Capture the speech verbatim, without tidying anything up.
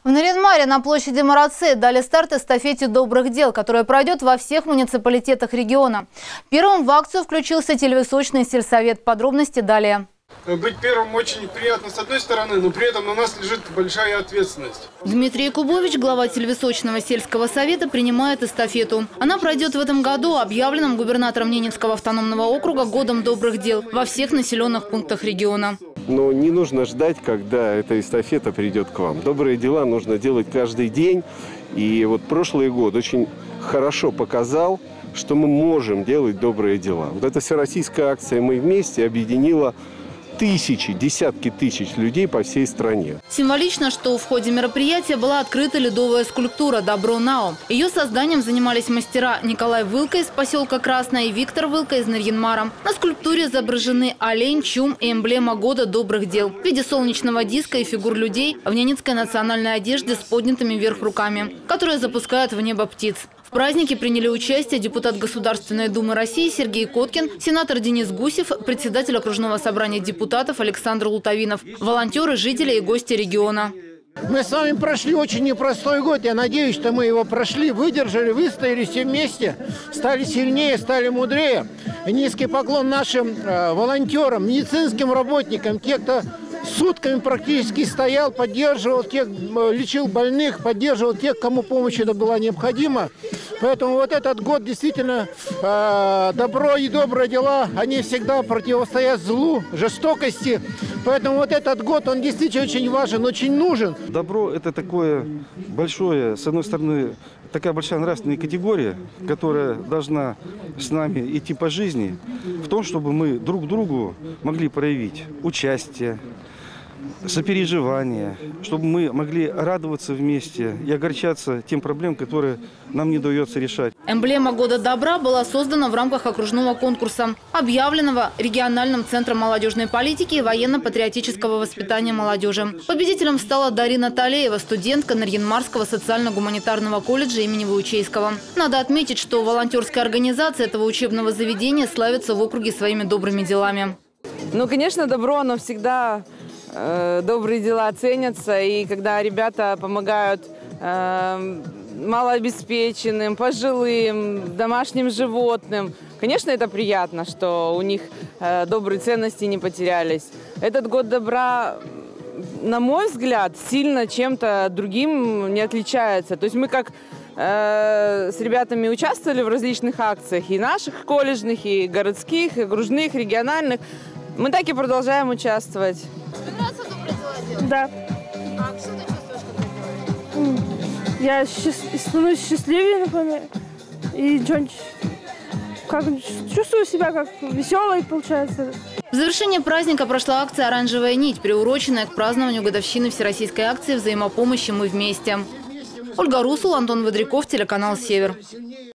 В Нарьян-Маре на площади Марацэ дали старт эстафете добрых дел, которая пройдет во всех муниципалитетах региона. Первым в акцию включился телевисочный сельсовет. Подробности далее. Быть первым очень приятно с одной стороны, но при этом на нас лежит большая ответственность. Дмитрий Якубович, глава телевисочного сельского совета, принимает эстафету. Она пройдет в этом году, объявленном губернатором Ненецкого автономного округа годом добрых дел во всех населенных пунктах региона. Но не нужно ждать, когда эта эстафета придет к вам. Добрые дела нужно делать каждый день. И вот прошлый год очень хорошо показал, что мы можем делать добрые дела. Вот эта всероссийская акция «Мы вместе» объединила тысячи, десятки тысяч людей по всей стране. Символично, что в ходе мероприятия была открыта ледовая скульптура «Добро Нао». Ее созданием занимались мастера Николай Вылка из поселка Красное и Виктор Вылка из Нарьян-Мара. На скульптуре изображены олень, чум и эмблема года добрых дел в виде солнечного диска и фигур людей в ненецкой национальной одежде с поднятыми вверх руками, которые запускают в небо птиц. В празднике приняли участие депутат Государственной Думы России Сергей Коткин, сенатор Денис Гусев, председатель окружного собрания депутатов Александр Лутовинов, волонтеры, жители и гости региона. Мы с вами прошли очень непростой год. Я надеюсь, что мы его прошли, выдержали, выстояли все вместе, стали сильнее, стали мудрее. И низкий поклон нашим э, волонтерам, медицинским работникам, те, кто сутками практически стоял, поддерживал тех, лечил больных, поддерживал тех, кому помощь это была необходима. Поэтому вот этот год действительно э, добро и добрые дела, они всегда противостоят злу, жестокости. Поэтому вот этот год, он действительно очень важен, очень нужен. Добро – это такое большое, с одной стороны, такая большая нравственная категория, которая должна с нами идти по жизни, в том, чтобы мы друг другу могли проявить участие, сопереживание, чтобы мы могли радоваться вместе и огорчаться тем проблемам, которые нам не удается решать. Эмблема года добра была создана в рамках окружного конкурса, объявленного региональным центром молодежной политики и военно-патриотического воспитания молодежи. Победителем стала Дарина Талеева, студентка Нарьян-Марского социально-гуманитарного колледжа имени Ваучейского. Надо отметить, что волонтерская организация этого учебного заведения славится в округе своими добрыми делами. Ну, конечно, добро, оно всегда... Добрые дела ценятся, и когда ребята помогают э, малообеспеченным, пожилым, домашним животным, конечно, это приятно, что у них э, добрые ценности не потерялись. Этот год добра, на мой взгляд, сильно чем-то другим не отличается. То есть мы как э, с ребятами участвовали в различных акциях, и наших колледжных, и городских, и окружных, региональных. Мы так и продолжаем участвовать. Тебе нравится добрые дела делать? Да. А что ты чувствуешь, когда делаешь? Я счаст... становлюсь счастливее, например. И что-нибудь... Как... Чувствую себя как веселой, получается. В завершение праздника прошла акция «Оранжевая нить», приуроченная к празднованию годовщины всероссийской акции взаимопомощи «Мы вместе». Ольга Русул, Антон Водряков, телеканал «Север».